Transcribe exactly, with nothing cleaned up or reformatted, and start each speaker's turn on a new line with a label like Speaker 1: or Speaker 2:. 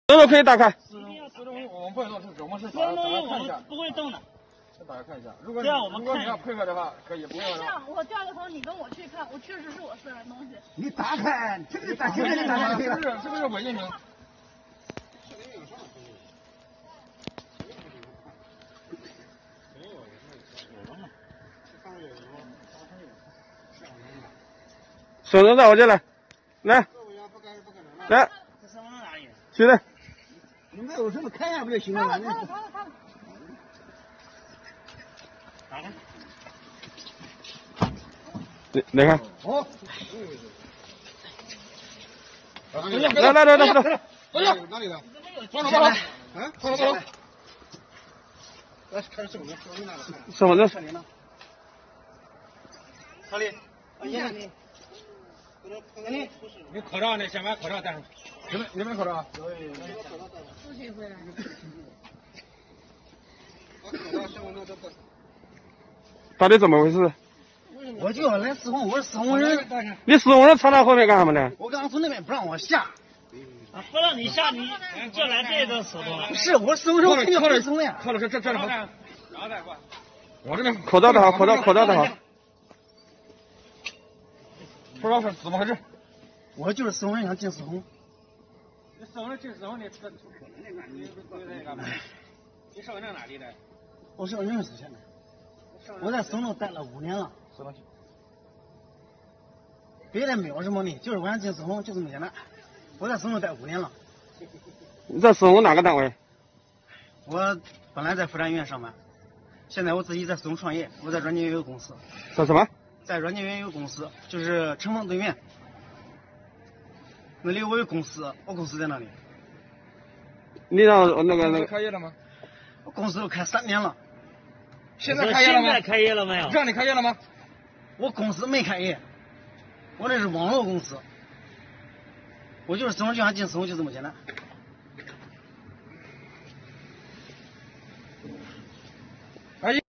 Speaker 1: 灯都可以打开。
Speaker 2: 四中四中我们不会做，是我们是
Speaker 3: 四中
Speaker 2: 打开
Speaker 3: 我
Speaker 2: 看一下
Speaker 3: 们，不会动的。
Speaker 2: 大家看一下。如果
Speaker 3: 这样我们
Speaker 2: 如果你
Speaker 3: 看
Speaker 2: 要配合的话，可以不用
Speaker 4: 这样，我掉个头，你跟我去看，我确实是我私人东西。
Speaker 5: 你打开，这个打开这个打开
Speaker 2: 是不是是不是违禁品？
Speaker 1: 手能到我这来，来，来，
Speaker 3: 这身份证哪里？
Speaker 1: 去的。
Speaker 5: 你没有什么看一下不就行了吗？
Speaker 4: 看了看了看了看了。
Speaker 3: 打开。
Speaker 1: 你你看，
Speaker 5: 哦，
Speaker 1: 来来来来来，
Speaker 2: 走下，
Speaker 5: 哪里的？
Speaker 2: 放手放手，
Speaker 5: 啊，
Speaker 2: 放手放手。
Speaker 5: 来看身份证，身份证拿来看。
Speaker 1: 身份证。
Speaker 5: 车里呢？
Speaker 3: 车里。
Speaker 5: 哎呀你，你
Speaker 2: 你口罩呢？先把口罩戴上。你们你们口罩？
Speaker 4: 出去回来。
Speaker 1: 到底怎么回事？
Speaker 5: 我就要来四红，我是四红人。
Speaker 1: 你四红人藏在后面干什么呢？
Speaker 5: 我刚刚从那边不让我下。
Speaker 3: 啊，不让你下，你就来这个手动了。
Speaker 5: 不是，我四红人，我肯定不四红呀。
Speaker 2: 靠的是这这里好。然后再过。我这边
Speaker 1: 口罩戴好，口罩口罩戴好。
Speaker 2: 不知道是怎么回事。
Speaker 5: 我就是四红人，想进四红。
Speaker 2: 你四红人进四红，你出出那个你那个你身份证哪里的？
Speaker 5: 我是认识现在。我在松州待了五年了。别的没有什么的，就是我想进四红，就这么简单。我在松州待五年了。
Speaker 1: 你在四红哪个单位？
Speaker 5: 我本来在妇产医院上班，现在我自己在四红创业，我在软件园有公司。
Speaker 1: 在什么？
Speaker 5: 在软件园有公司，就是城邦对面。那里我有公司，我公司在那里。
Speaker 1: 你让那个那个
Speaker 2: 开业了吗？
Speaker 5: 我公司都开三年了。
Speaker 2: 现在开业了吗？
Speaker 3: 现在开业了没有？
Speaker 2: 让你开业了吗？
Speaker 5: 我公司没开业，我这是网络公司。我就是四红就想进四红，就这么简单。